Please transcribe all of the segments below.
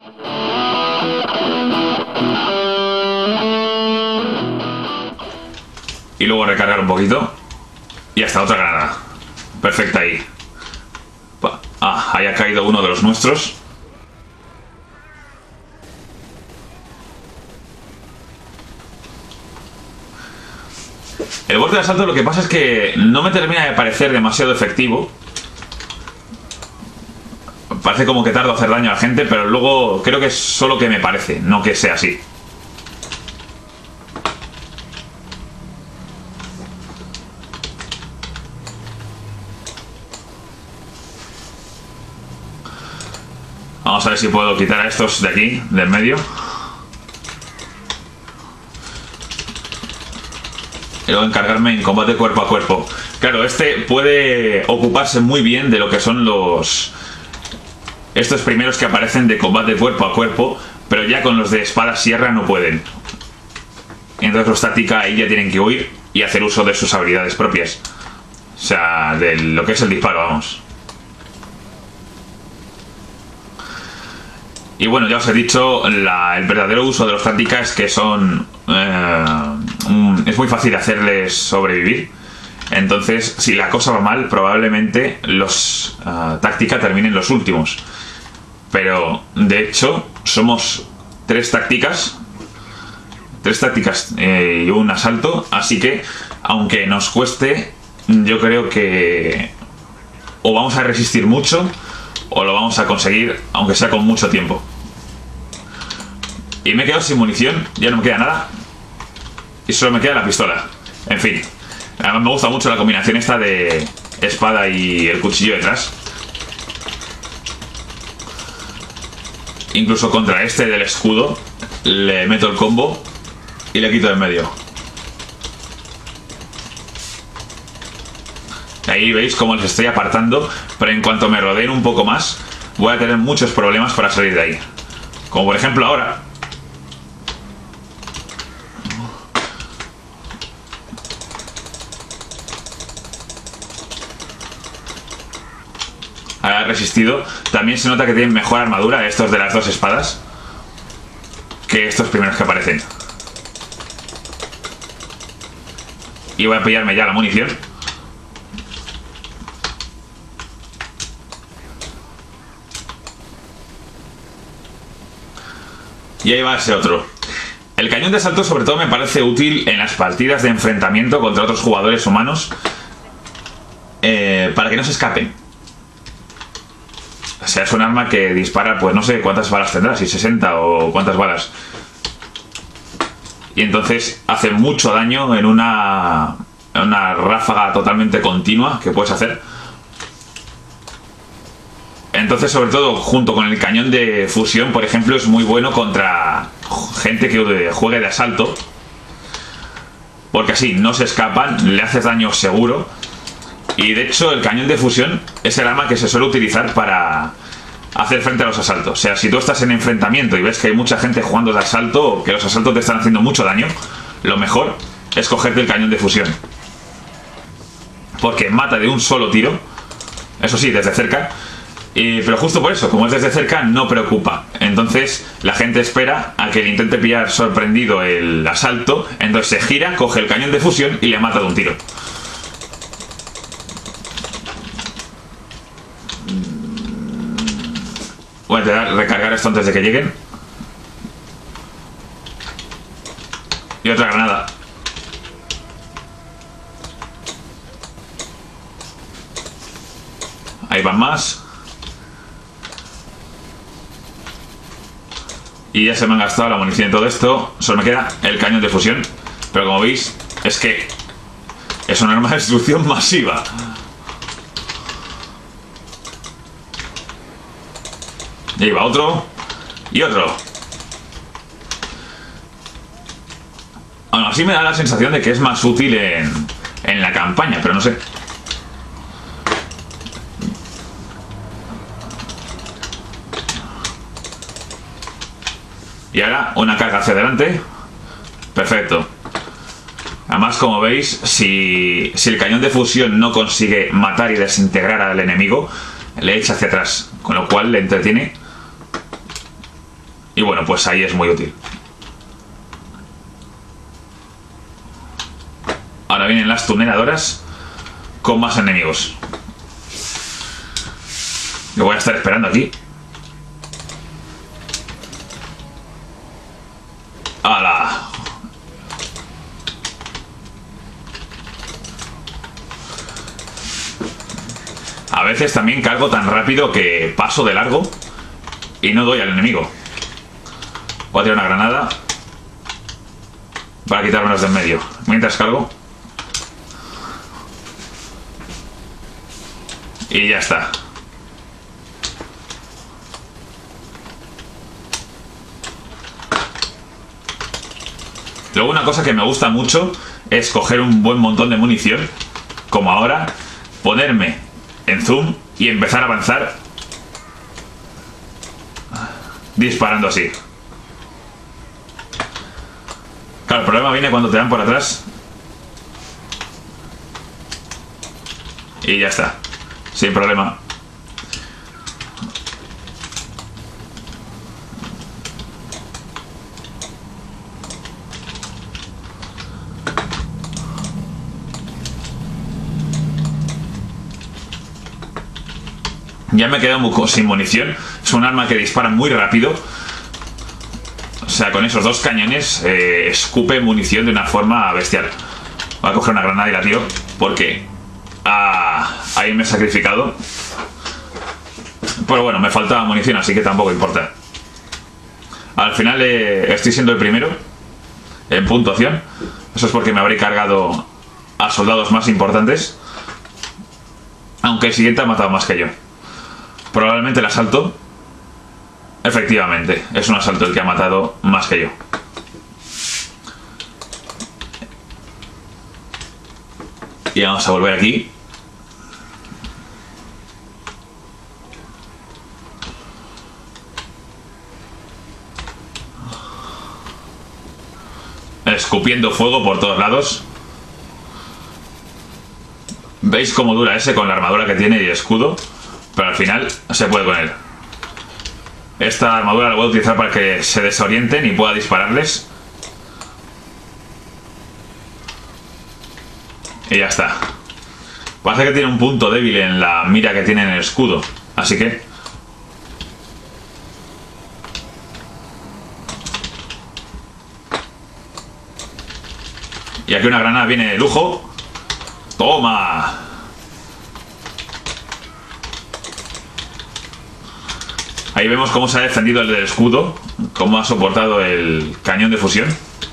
Y luego recargar un poquito. Y hasta otra granada. Perfecta ahí. Ahí ha caído uno de los nuestros. El bote de asalto lo que pasa es que no me termina de parecer demasiado efectivo. Parece como que tardo a hacer daño a la gente, pero luego creo que es solo que me parece, no que sea así. Vamos a ver si puedo quitar a estos de aquí, del medio. Y luego encargarme en combate cuerpo a cuerpo. Claro, este puede ocuparse muy bien de lo que son estos primeros que aparecen de combate cuerpo a cuerpo, pero ya con los de espada sierra no pueden. Entonces los táctica ahí ya tienen que huir y hacer uso de sus habilidades propias. O sea, de lo que es el disparo, vamos. Y bueno, ya os he dicho, el verdadero uso de los táctica es que son... es muy fácil hacerles sobrevivir. Entonces, si la cosa va mal, probablemente los táctica terminen los últimos. Pero, de hecho, somos tres tácticas y un asalto. Así que, aunque nos cueste, yo creo que o vamos a resistir mucho o lo vamos a conseguir, aunque sea con mucho tiempo. Y me he quedado sin munición, ya no me queda nada. Y solo me queda la pistola. En fin, además me gusta mucho la combinación esta de espada y el cuchillo detrás. Incluso contra este del escudo le meto el combo y le quito de en medio. Ahí veis cómo les estoy apartando, pero en cuanto me rodeen un poco más voy a tener muchos problemas para salir de ahí. Como por ejemplo ahora. Ha resistido. También se nota que tienen mejor armadura estos de las dos espadas que estos primeros que aparecen. Y voy a pillarme ya la munición. Y ahí va ese otro. El cañón de asalto sobre todo me parece útil en las partidas de enfrentamiento contra otros jugadores humanos, para que no se escapen. O sea, es un arma que dispara, pues no sé cuántas balas tendrá, si 60 o cuántas balas. Y entonces hace mucho daño en una ráfaga totalmente continua que puedes hacer. Entonces, sobre todo, junto con el cañón de fusión, por ejemplo, es muy bueno contra gente que juegue de asalto. Porque así no se escapan, le haces daño seguro. Y de hecho, el cañón de fusión es el arma que se suele utilizar para hacer frente a los asaltos. O sea, si tú estás en enfrentamiento y ves que hay mucha gente jugando de asalto, o que los asaltos te están haciendo mucho daño, lo mejor es cogerte el cañón de fusión. Porque mata de un solo tiro. Eso sí, desde cerca. Pero justo por eso, como es desde cerca, no preocupa. Entonces la gente espera a que le intente pillar sorprendido el asalto. Entonces se gira, coge el cañón de fusión y le mata de un tiro. Voy a intentar recargar esto antes de que lleguen. Y otra granada. Ahí van más. Y ya se me han gastado la munición y todo esto. Solo me queda el cañón de fusión. Pero como veis, es que es un arma de destrucción masiva. Y ahí va otro. Y otro. Bueno, así me da la sensación de que es más útil en la campaña, pero no sé. Y ahora una carga hacia adelante. Perfecto. Además, como veis, si el cañón de fusión no consigue matar y desintegrar al enemigo, le echa hacia atrás, con lo cual le entretiene. bueno, pues ahí es muy útil. Ahora vienen las tuneladoras con más enemigos. Yo voy a estar esperando aquí. ¡Hala! A veces también cargo tan rápido que paso de largo y no doy al enemigo. Voy a tirar una granada para quitármelos de en medio. Mientras cargo. Y ya está. Luego una cosa que me gusta mucho es coger un buen montón de munición, como ahora, ponerme en zoom y empezar a avanzar disparando así. Claro, el problema viene cuando te dan por atrás. Y ya está, sin problema. Ya me he quedado sin munición. Es un arma que dispara muy rápido. O sea, con esos dos cañones escupe munición de una forma bestial. Voy a coger una granada y la tiro porque ahí me he sacrificado. Pero bueno, me faltaba munición, así que tampoco importa. Al final estoy siendo el primero en puntuación. Eso es porque me habré cargado a soldados más importantes. Aunque el siguiente ha matado más que yo. Probablemente el asalto. Efectivamente, es un asalto el que ha matado más que yo. Y vamos a volver aquí. Escupiendo fuego por todos lados. ¿Veis cómo dura ese con la armadura que tiene y escudo? Pero al final se puede con él. Esta armadura la voy a utilizar para que se desorienten y pueda dispararles. Y ya está. Parece que tiene un punto débil en la mira que tiene en el escudo. Así que... Y aquí una granada viene de lujo. ¡Toma! Ahí vemos cómo se ha defendido el del escudo, cómo ha soportado el cañón de fusión.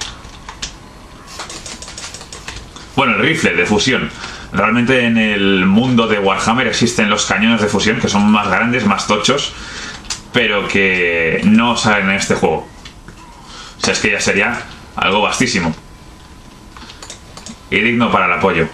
Bueno, el rifle de fusión. Realmente en el mundo de Warhammer existen los cañones de fusión, que son más grandes, más tochos, pero que no salen en este juego. O sea, es que ya sería algo vastísimo. Y digno para el apoyo.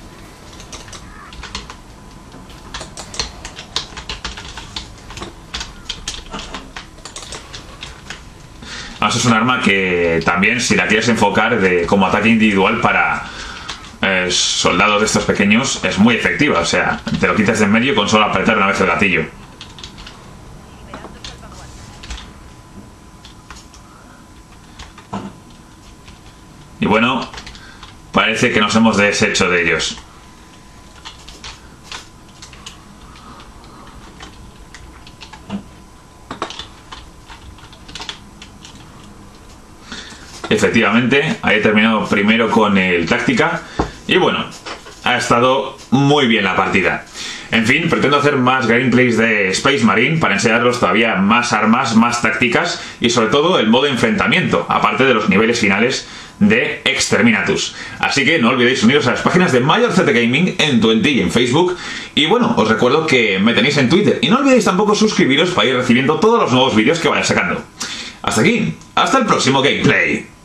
Además es un arma que también, si la quieres enfocar como ataque individual para soldados de estos pequeños, es muy efectiva. O sea, te lo quitas de en medio con solo apretar una vez el gatillo. Y bueno, parece que nos hemos deshecho de ellos. Efectivamente, ahí he terminado primero con el táctica. Y bueno, ha estado muy bien la partida. En fin, pretendo hacer más gameplays de Space Marine para enseñaros todavía más armas, más tácticas y sobre todo el modo enfrentamiento, aparte de los niveles finales de Exterminatus. Así que no olvidéis uniros a las páginas de MajorZ Gaming en Twenty y en Facebook. Y bueno, os recuerdo que me tenéis en Twitter. Y no olvidéis tampoco suscribiros para ir recibiendo todos los nuevos vídeos que vaya sacando. Hasta aquí, hasta el próximo gameplay.